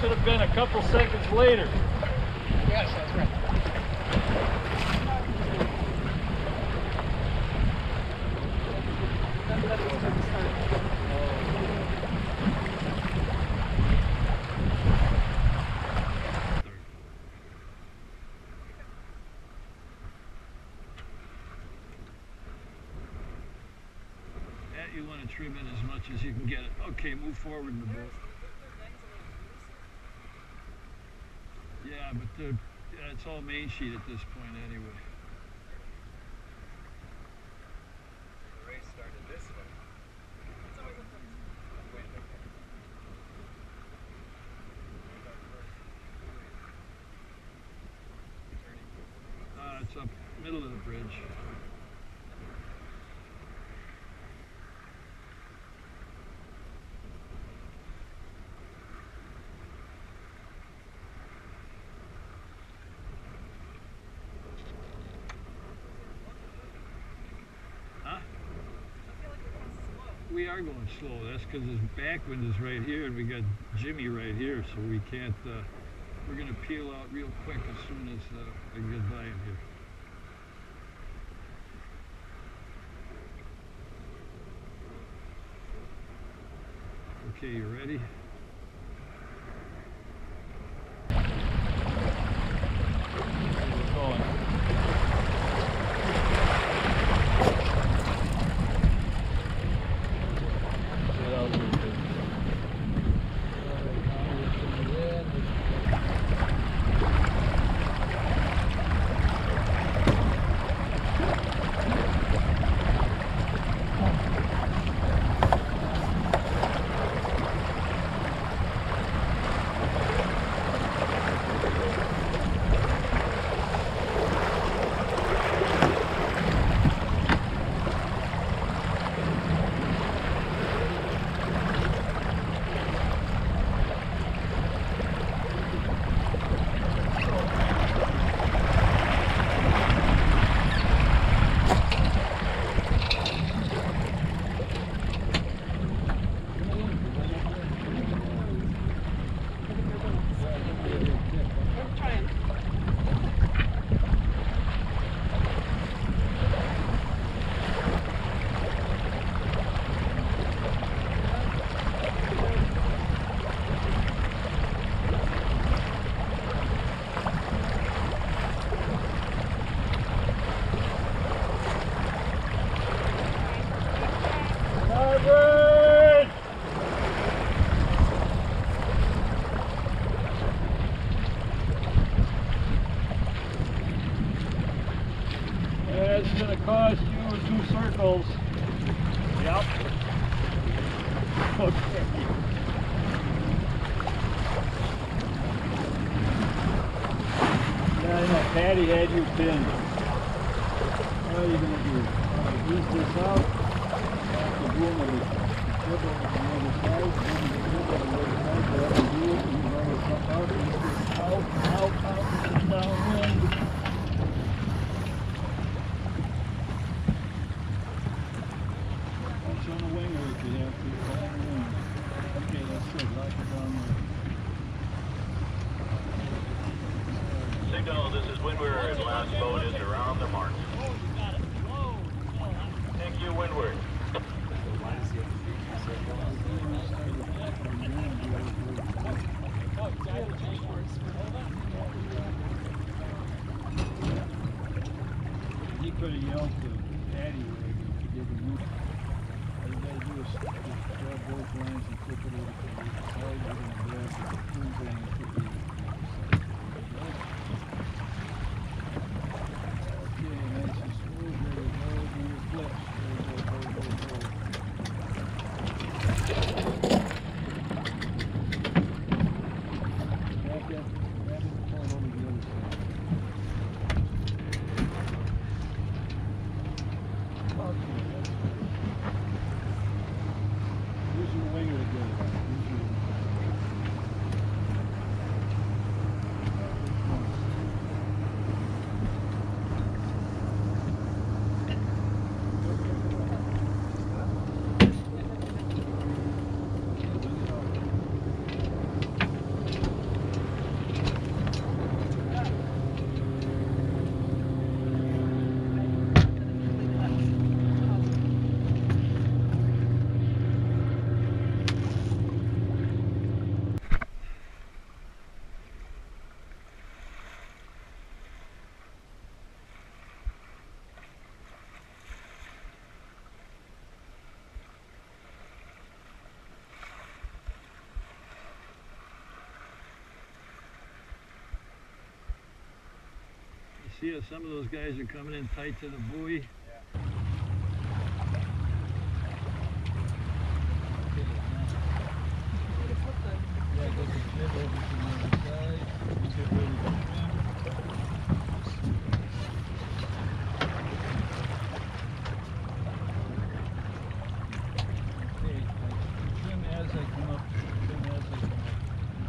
should have been a couple seconds later. Yes, that's right. You want to trim it as much as you can get it. Okay, move forward in the boat. Yeah, but it's all main sheet at this point anyway. The race started this way. It's always a place. It's up middle of the bridge. We are going slow. That's because his backwind is right here and we got Jimmy right here, so we can't, we're going to peel out real quick as soon as I get by him here. Okay, you ready? We're going. It's going to cost you 2 circles. Yep. Okay. Yeah, I know. Patty had you pinned. What are you going to do? Ease this out. The boom of the flip over to the other side. Flip over to the other side. Go up and do it. And you're going to come out. Ease this out. Downwind. On the wing or if you have to, on the wing. Okay, that's it. Lock it down there. Signal, this is Windward. Last boat is around the mark. Thank you, Windward. He could have yelled to Patty to give him room. All you gotta do is grab both lines and flip it over to the side. You're going to grab the boom thing and flip it over to the side. Okay, nice and smooth. There we go. Do your flips. Grab it and pull it over the other side. Okay, that's good. Use your winger to get it. Use your... see how some of those guys are coming in tight to the buoy. Yeah, get the jib over to the other side. We get ready to trim. Okay, trim as I come up. Trim as I come up.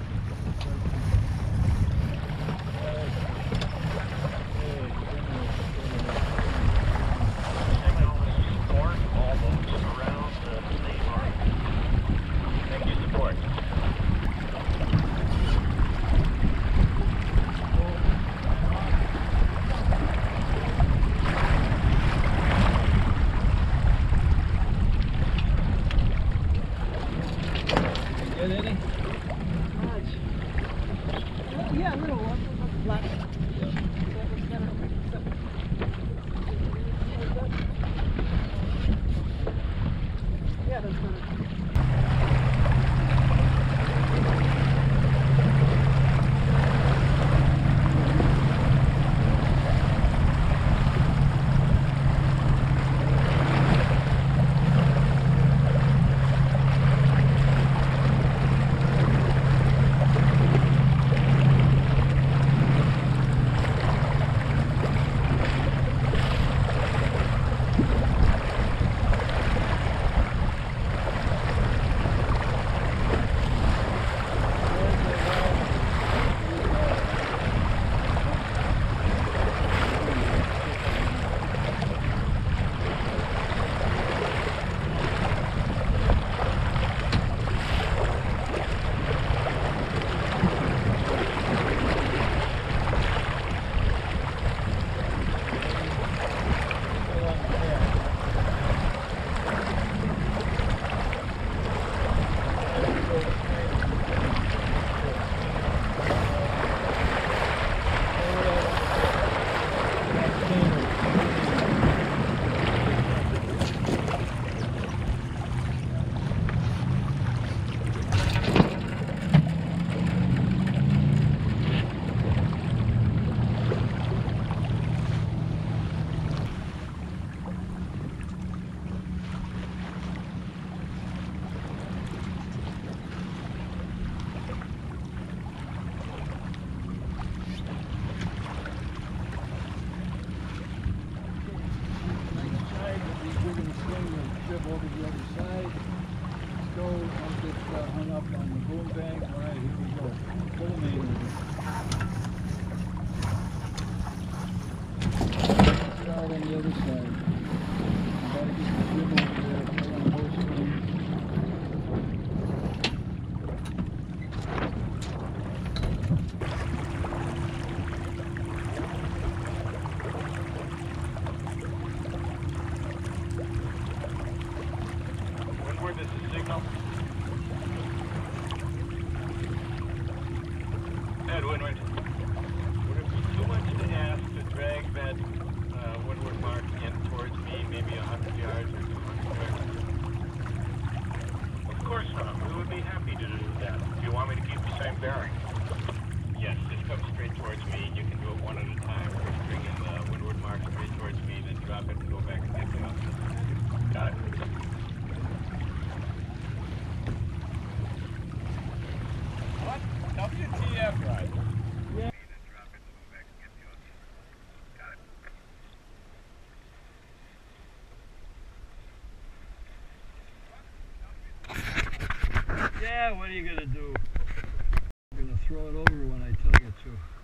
Get any? Yeah, a little one. Black. Yeah, that's better. Over the other side. Go, don't get hung up on the boom bank. Alright, here we go. Full main over. Out on the other side. You gotta get the jib over there, pull on both strings. This is signal. Ed, Windward, would it be too much to ask to drag that windward mark in towards me, maybe 100 yards or 200 yards? Of course not. We would be happy to do that. Do you want me to keep the same bearing? Yes, just come straight towards me. You can do it one at a time. Just bring in the windward mark straight towards me, then drop it and go back and get the opposite. Got it. WTF, right? Yeah. Yeah, what are you gonna do? I'm gonna throw it over when I tell you to.